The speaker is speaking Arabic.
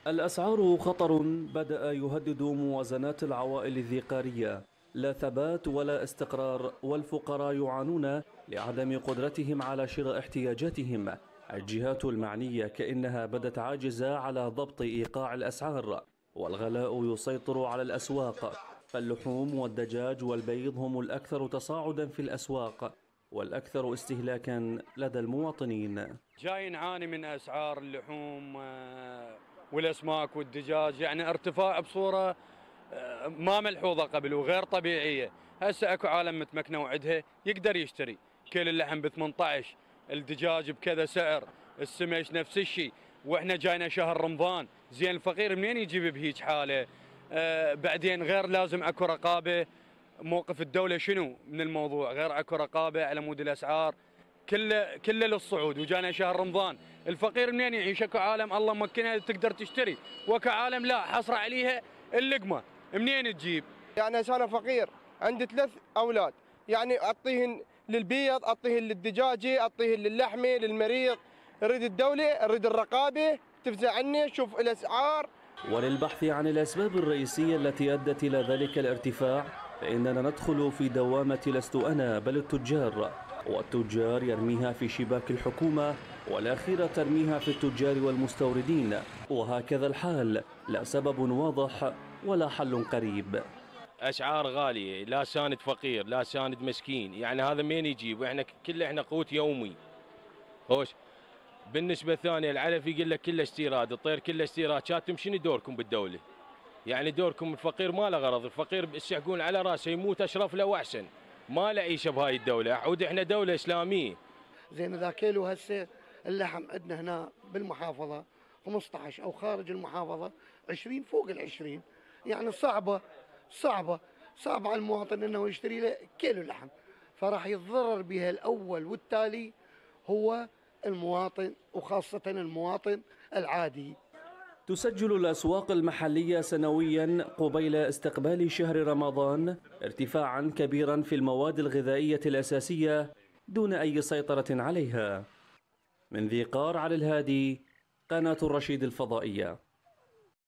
الأسعار خطر بدأ يهدد موازنات العوائل الذقارية، لا ثبات ولا استقرار، والفقراء يعانون لعدم قدرتهم على شراء احتياجاتهم. الجهات المعنية كأنها بدت عاجزة على ضبط إيقاع الأسعار، والغلاء يسيطر على الأسواق، فاللحوم والدجاج والبيض هم الأكثر تصاعدا في الأسواق والأكثر استهلاكا لدى المواطنين. جاي نعاني من اسعار اللحوم والاسماك والدجاج، يعني ارتفاع بصوره ما ملحوظه قبل وغير طبيعيه. هسه اكو عالم متمكنه وعدها يقدر يشتري كيلو اللحم ب 18، الدجاج بكذا سعر، السمش نفس الشيء، واحنا جاينا شهر رمضان. زين الفقير منين يجيب بهيج حاله؟ بعدين غير لازم اكو رقابه. موقف الدوله شنو من الموضوع؟ غير اكو رقابه على مود الاسعار. كله للصعود وجانا شهر رمضان، الفقير منين يعيش؟ اكو عالم الله مكنها تقدر تشتري، واكو عالم لا، حصر عليها اللقمه، منين تجيب؟ يعني انا فقير عندي 3 اولاد، يعني اعطيهن للبيض، اعطيهن للدجاجه، اعطيهن للحمه، للمريض. اريد الدوله، اريد الرقابه تفزع عني، شوف الاسعار. وللبحث عن الأسباب الرئيسية التي أدت إلى ذلك الارتفاع، فإننا ندخل في دوامة لست أنا بل التجار، والتجار يرميها في شباك الحكومة، والأخيرة ترميها في التجار والمستوردين، وهكذا الحال، لا سبب واضح ولا حل قريب. اسعار غاليه، لا ساند فقير لا ساند مسكين، يعني هذا مين يجيب؟ واحنا احنا قوت يومي. هوش بالنسبه الثانيه العلف يقول لك كله استيراد، الطير كله استيراد، شاتم شنو دوركم بالدوله؟ يعني دوركم الفقير ما له غرض، الفقير يسحقون على راسه يموت اشرف له واحسن، ما له عيشه بهاي الدوله، عود احنا دوله اسلاميه. زين اذا كيلو هسه اللحم عندنا هنا بالمحافظه 15 او خارج المحافظه 20 فوق ال20، يعني صعبه على المواطن انه يشتري له كيلو لحم، فراح يتضرر بها الاول والتالي هو المواطن، وخاصه المواطن العادي. تسجل الأسواق المحلية سنويا قبيل استقبال شهر رمضان ارتفاعا كبيرا في المواد الغذائية الأساسية دون أي سيطرة عليها. من ذي قار على الهادي، قناة الرشيد الفضائية.